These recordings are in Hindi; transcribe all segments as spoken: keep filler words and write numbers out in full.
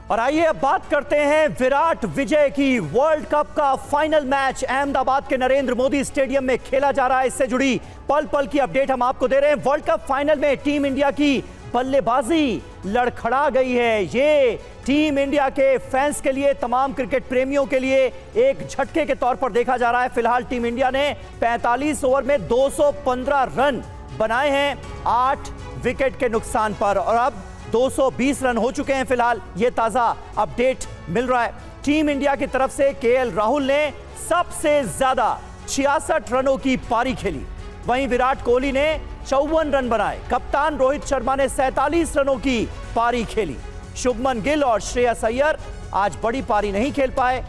और आइए अब बात करते हैं विराट विजय की। वर्ल्ड कप का फाइनल मैच अहमदाबाद के नरेंद्र मोदी स्टेडियम में खेला जा रहा है। इससे जुड़ी पल पल की अपडेट हम आपको दे रहे हैं। वर्ल्ड कप फाइनल में टीम इंडिया की बल्लेबाजी लड़खड़ा गई है। ये टीम इंडिया के फैंस के लिए, तमाम क्रिकेट प्रेमियों के लिए एक झटके के तौर पर देखा जा रहा है। फिलहाल टीम इंडिया ने पैंतालीस ओवर में दो सौ पंद्रह रन बनाए हैं आठ विकेट के नुकसान पर, और अब दो सौ बीस रन हो चुके हैं। फिलहाल ये ताजा अपडेट मिल रहा है। टीम इंडिया की तरफ से केएल राहुल ने सबसे ज्यादा छियासठ रनों की पारी खेली। वहीं विराट कोहली ने चौवन रन बनाए। कप्तान रोहित शर्मा ने सैंतालीस रनों की पारी खेली। शुभमन गिल और श्रेयस अय्यर आज बड़ी पारी नहीं खेल पाए।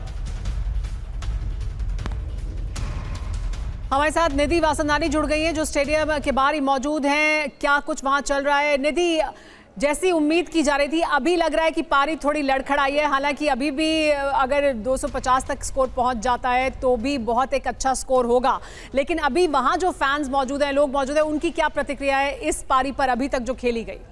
हमारे साथ निधि वासंदानी जुड़ गई हैं जो स्टेडियम के बाहर ही मौजूद हैं। क्या कुछ वहां चल रहा है निधि? जैसी उम्मीद की जा रही थी अभी लग रहा है कि पारी थोड़ी लड़खड़ाई है। हालांकि अभी भी अगर दो सौ पचास तक स्कोर पहुंच जाता है तो भी बहुत एक अच्छा स्कोर होगा, लेकिन अभी वहां जो फैंस मौजूद हैं, लोग मौजूद हैं, उनकी क्या प्रतिक्रिया है इस पारी पर अभी तक जो खेली गई?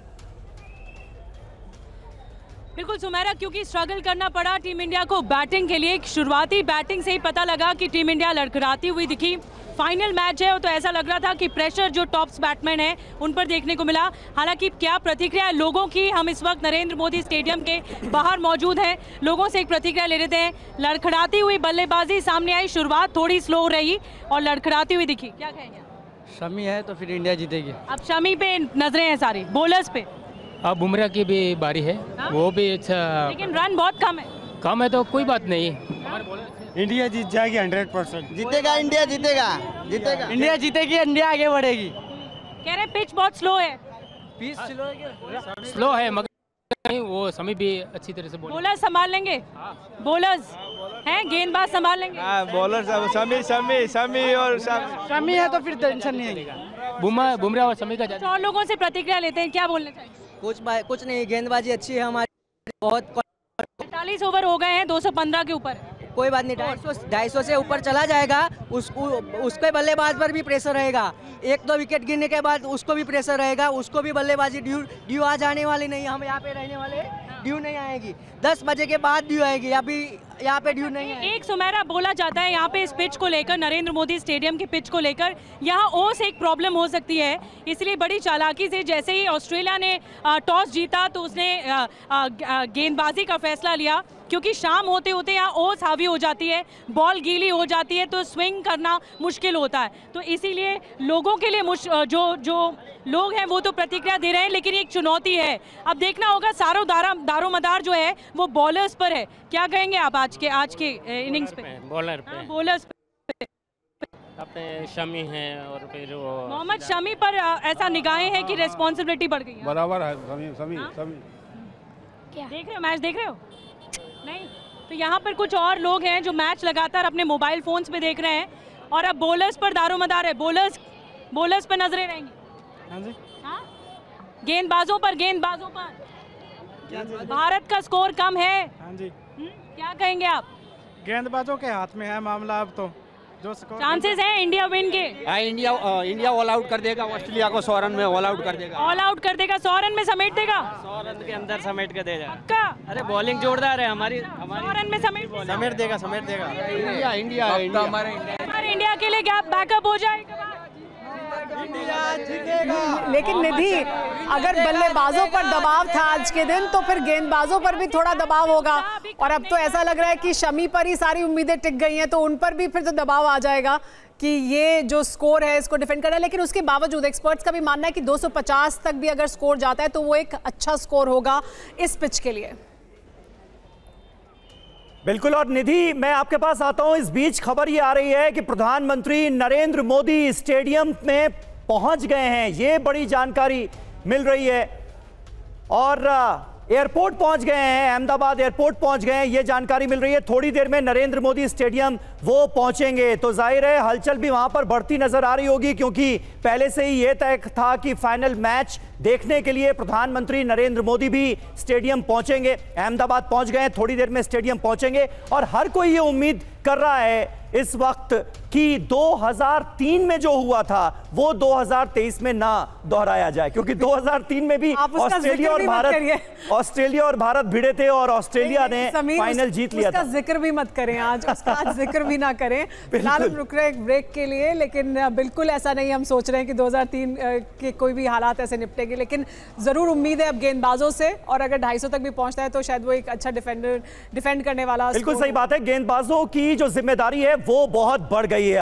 बिल्कुल सुमेरा, क्योंकि स्ट्रगल करना पड़ा टीम इंडिया को बैटिंग के लिए। शुरुआती बैटिंग से ही पता लगा कि टीम इंडिया लड़खड़ाती हुई दिखी। फाइनल मैच है तो ऐसा लग रहा था कि प्रेशर जो टॉप्स बैट्समैन है उन पर देखने को मिला। हालांकि क्या प्रतिक्रिया है लोगों की, हम इस वक्त नरेंद्र मोदी स्टेडियम के बाहर मौजूद हैं। लोगों से एक प्रतिक्रिया ले लेते हैं। लड़खड़ाती हुई बल्लेबाजी सामने आई, शुरुआत थोड़ी स्लो रही और लड़खड़ाती हुई दिखी। क्या कहेंगे? शमी है तो फिर इंडिया जीतेगी। अब शमी पे नजरें हैं सारी, बोलर्स पे। अब बुमराह की भी बारी है। हा? वो भी अच्छा, लेकिन रन बहुत कम है। कम है तो कोई बात नहीं, इंडिया जीत जाएगी। हंड्रेड परसेंट जीतेगा, इंडिया जीतेगा जीतेगा इंडिया जीतेगी, इंडिया आगे बढ़ेगी। कह रहे पिच बहुत स्लो है। पिच स्लो है, स्लो है मगर नहीं, वो शमी भी अच्छी तरह से बोलर संभाल लेंगे। बोलर्स हैं, गेंदबाज संभाल लेंगे। हाँ, बॉलर शमी शमी शमी और शमी है तो फिर टेंशन नहीं है। बुमराह बुमराह और शमी का। और लोगों से प्रतिक्रिया लेते हैं, क्या बोलना चाहिए? कुछ कुछ नहीं, गेंदबाजी अच्छी है हमारी। बहुत पैंतालीस ओवर हो गए हैं, दो सौ पंद्रह के ऊपर। कोई बात नहीं, ढाई सौ ढाई सौ से ऊपर चला जाएगा। उस उसके बल्लेबाज पर भी प्रेशर रहेगा। एक दो विकेट गिरने के बाद उसको भी प्रेशर रहेगा। उसको भी बल्लेबाजी ड्यू ड्यू आ जाने वाली नहीं। हम यहाँ पे रहने वाले, ड्यू नहीं आएगी। दस बजे के बाद ड्यू आएगी, अभी यहाँ पे ड्यू नहीं है। एक सुमेरा बोला जाता है यहाँ पे इस पिच को लेकर, नरेंद्र मोदी स्टेडियम के पिच को लेकर यहाँ ओस एक प्रॉब्लम हो सकती है। इसलिए बड़ी चालाकी से जैसे ही ऑस्ट्रेलिया ने टॉस जीता तो उसने गेंदबाजी का फैसला लिया, क्योंकि शाम होते होते यहाँ ओस हावी हो जाती है, बॉल गीली हो जाती है तो स्विंग करना मुश्किल होता है। तो इसीलिए लोगों के लिए जो जो लोग हैं वो तो प्रतिक्रिया दे रहे हैं, लेकिन एक चुनौती है। अब देखना होगा सारो दारा दारोमदार जो है वो बॉलर्स पर है। क्या कहेंगे आप आज के आज के इनिंग्स पे? बॉलर पे, हाँ, बॉलर्स पे अपने शमी हैं और फिर वो मोहम्मद शमी पर ऐसा निगाहें हैं कि रिस्पॉन्सिबिलिटी बढ़ गई है। बराबर है। शमी शमी शमी क्या देख रहे हो? मैच देख रहे हो? नहीं। तो यहाँ पर कुछ और लोग हैं जो मैच लगातार अपने मोबाइल फोन्स पे देख रहे हैं, और अब बॉलर्स पर दारोमदार है। बॉलर्स बॉलर्स पर नजरें रहेंगी। हाँ जी, हाँ? गेंदबाजों पर गेंदबाजों पर भारत का स्कोर कम है। हाँ जी, हुँ? क्या कहेंगे आप? गेंदबाजों के हाथ में है मामला। अब तो जो चांसेस हैं इंडिया विन के। आ, इंडिया आ, इंडिया ऑल आउट कर देगा ऑस्ट्रेलिया को। सौ रन में ऑल आउट कर देगा। ऑल आउट कर देगा, सौ रन में समेट देगा। सौ रन के अंदर समेट के देगा। पक्का? अरे बॉलिंग जोरदार है हमारी। सौ रन में समेट समेट देगा समेट देगा इंडिया इंडिया इंडिया हमारे इंडिया हमारे इंडिया के लिए गैप बैकअप हो जाएगा। लेकिन निधि, अगर बल्लेबाजों पर दबाव था आज के दिन तो फिर गेंदबाजों पर भी थोड़ा दबाव होगा, और अब तो ऐसा लग रहा है कि शमी पर ही सारी उम्मीदें टिक गई हैं, तो उन पर भी फिर तो दबाव आ जाएगा कि ये जो स्कोर है इसको डिफेंड करना है। लेकिन उसके बावजूद एक्सपर्ट्स का भी मानना है कि दो सौ पचास तक भी अगर स्कोर जाता है तो वो एक अच्छा स्कोर होगा इस पिच के लिए। बिल्कुल। और निधि, मैं आपके पास आता हूं। इस बीच खबर ये आ रही है कि प्रधानमंत्री नरेंद्र मोदी स्टेडियम में पहुंच गए हैं। ये बड़ी जानकारी मिल रही है, और एयरपोर्ट पहुंच गए हैं, अहमदाबाद एयरपोर्ट पहुंच गए हैं, ये जानकारी मिल रही है। थोड़ी देर में नरेंद्र मोदी स्टेडियम वो पहुंचेंगे, तो जाहिर है हलचल भी वहां पर बढ़ती नजर आ रही होगी, क्योंकि पहले से ही ये तय था कि फाइनल मैच देखने के लिए प्रधानमंत्री नरेंद्र मोदी भी स्टेडियम पहुंचेंगे। अहमदाबाद पहुंच गए, थोड़ी देर में स्टेडियम पहुंचेंगे, और हर कोई ये उम्मीद कर रहा है इस वक्त कि दो हज़ार तीन में जो हुआ था वो दो हज़ार तेईस में ना दोहराया जाए, क्योंकि दो हज़ार तीन में भी ऑस्ट्रेलिया और भारत ऑस्ट्रेलिया और भारत भिड़े थे और ऑस्ट्रेलिया ने फाइनल जीत लिया था। उसका जिक्र भी मत करें आज, उसका आज जिक्र भी ना करें। फिलहाल हम रुक रहे हैं एक ब्रेक के लिए, लेकिन बिल्कुल ऐसा नहीं हम सोच रहे हैं कि दो हज़ार तीन के कोई भी हालात ऐसे निपटेंगे, लेकिन जरूर उम्मीद है अब गेंदबाजों से, और अगर ढाई सौ तक भी पहुंचता है तो शायद वो एक अच्छा डिफेंडर डिफेंड करने वाला। बिल्कुल सही बात है, गेंदबाजों की जो जिम्मेदारी है वो बहुत बढ़ गई है।